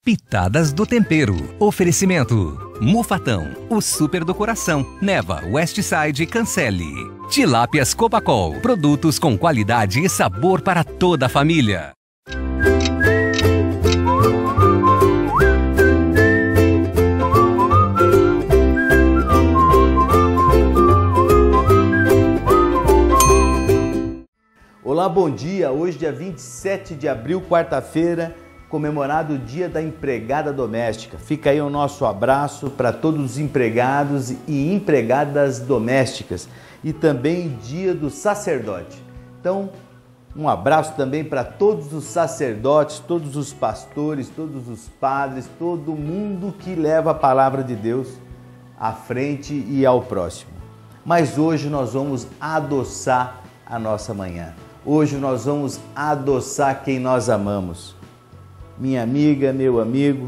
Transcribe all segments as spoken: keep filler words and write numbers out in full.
Pitadas do Tempero. Oferecimento. Mufatão, o super do coração. Neva, Westside, Cancele. Tilápias Copacol. Produtos com qualidade e sabor para toda a família. Olá, bom dia. Hoje, dia vinte e sete de abril, quarta-feira, comemorado o Dia da Empregada Doméstica. Fica aí o nosso abraço para todos os empregados e empregadas domésticas e também Dia do Sacerdote. Então, um abraço também para todos os sacerdotes, todos os pastores, todos os padres, todo mundo que leva a palavra de Deus à frente e ao próximo. Mas hoje nós vamos adoçar a nossa manhã. Hoje nós vamos adoçar quem nós amamos. Minha amiga, meu amigo,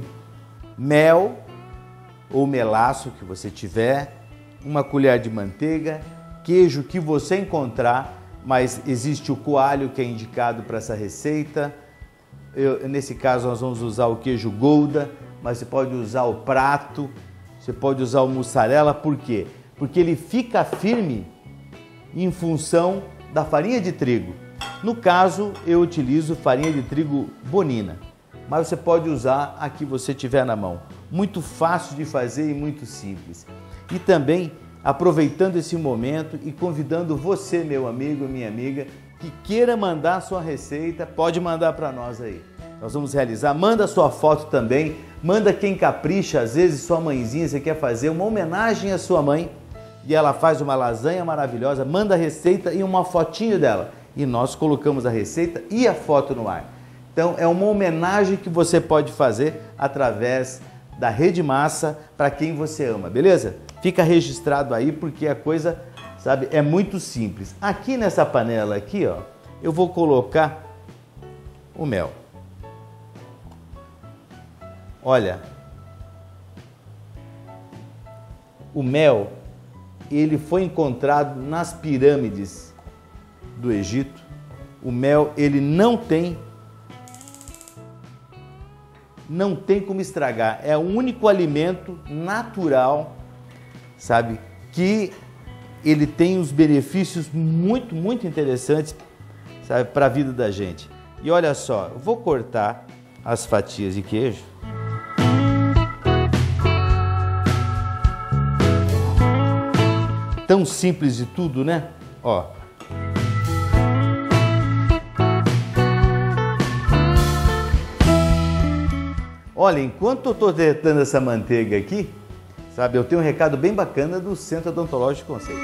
mel ou melaço que você tiver, uma colher de manteiga, queijo que você encontrar, mas existe o coalho que é indicado para essa receita. Eu, nesse caso nós vamos usar o queijo Gouda, mas você pode usar o prato, você pode usar o mussarela, por quê? Porque ele fica firme em função da farinha de trigo. No caso, eu utilizo farinha de trigo Bonina, mas você pode usar a que você tiver na mão. Muito fácil de fazer e muito simples. E também, aproveitando esse momento e convidando você, meu amigo, minha amiga, que queira mandar sua receita, pode mandar para nós aí. Nós vamos realizar, manda sua foto também, manda quem capricha, às vezes sua mãezinha, você quer fazer uma homenagem à sua mãe e ela faz uma lasanha maravilhosa, manda a receita e uma fotinho dela. E nós colocamos a receita e a foto no ar. Então, é uma homenagem que você pode fazer através da Rede Massa para quem você ama, beleza? Fica registrado aí porque a coisa, sabe, é muito simples. Aqui nessa panela aqui, ó, eu vou colocar o mel. Olha, o mel, ele foi encontrado nas pirâmides do Egito. O mel, ele não tem não tem como estragar, é o único alimento natural, sabe, que ele tem os benefícios muito, muito interessantes, sabe, para a vida da gente. E olha só, eu vou cortar as fatias de queijo. Tão simples de tudo, né? Ó. Olha, enquanto eu estou tentando essa manteiga aqui, sabe, eu tenho um recado bem bacana do Centro Odontológico Conceito.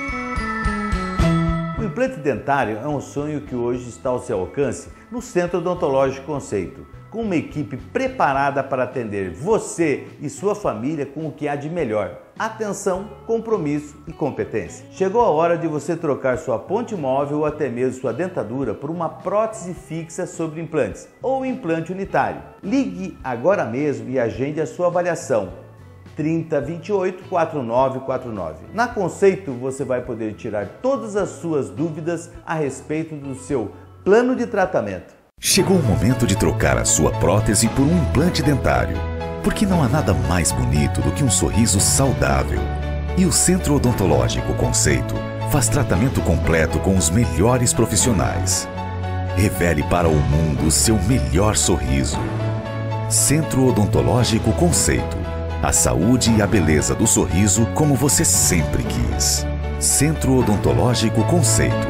O implante dentário é um sonho que hoje está ao seu alcance no Centro Odontológico Conceito, com uma equipe preparada para atender você e sua família com o que há de melhor: atenção, compromisso e competência. Chegou a hora de você trocar sua ponte móvel ou até mesmo sua dentadura por uma prótese fixa sobre implantes ou implante unitário. Ligue agora mesmo e agende a sua avaliação. trinta, vinte e oito, quarenta e nove quarenta e nove. Na Conceito você vai poder tirar todas as suas dúvidas a respeito do seu plano de tratamento. Chegou o momento de trocar a sua prótese por um implante dentário, porque não há nada mais bonito do que um sorriso saudável. E o Centro Odontológico Conceito faz tratamento completo com os melhores profissionais. Revele para o mundo o seu melhor sorriso. Centro Odontológico Conceito. A saúde e a beleza do sorriso como você sempre quis. Centro Odontológico Conceito.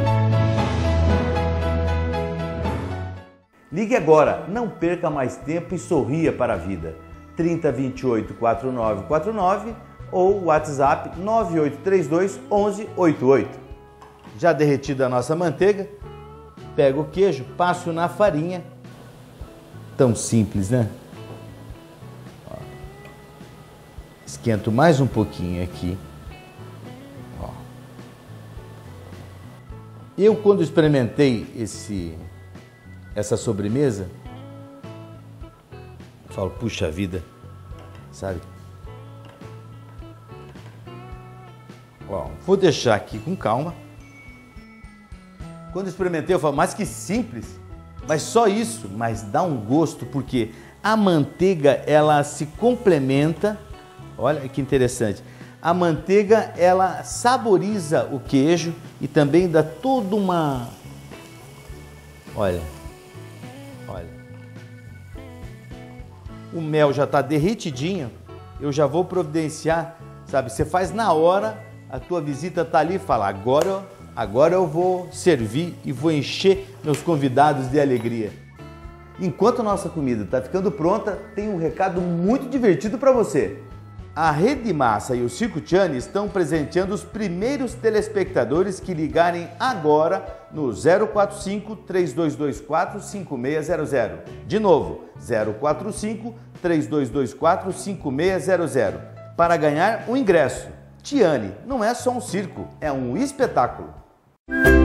Ligue agora, não perca mais tempo e sorria para a vida. trinta, vinte e oito, quarenta e nove quarenta e nove ou WhatsApp nove oito três dois, onze oitenta e oito. Já derretida a nossa manteiga, pego o queijo, passo na farinha. Tão simples, né? Ó. Esquento mais um pouquinho aqui. Ó. Eu, quando experimentei esse... essa sobremesa, eu falo, puxa vida, sabe? Ó, vou deixar aqui com calma. Quando experimentei, eu falo, mas que simples. Mas só isso, mas dá um gosto, porque A manteiga, ela se complementa, olha que interessante. A manteiga, ela saboriza o queijo e também dá toda uma... Olha, olha. O mel já está derretidinho, eu já vou providenciar, sabe? Você faz na hora, a tua visita está ali e fala, agora, agora eu vou servir e vou encher meus convidados de alegria. Enquanto a nossa comida está ficando pronta, tem um recado muito divertido para você. A Rede Massa e o Circo Tchani estão presenteando os primeiros telespectadores que ligarem agora no zero quatro cinco, três dois dois quatro, cinco seis zero zero. De novo, zero quatro cinco, três dois dois quatro, cinco seis zero zero. Para ganhar um ingresso. Tchani não é só um circo, é um espetáculo.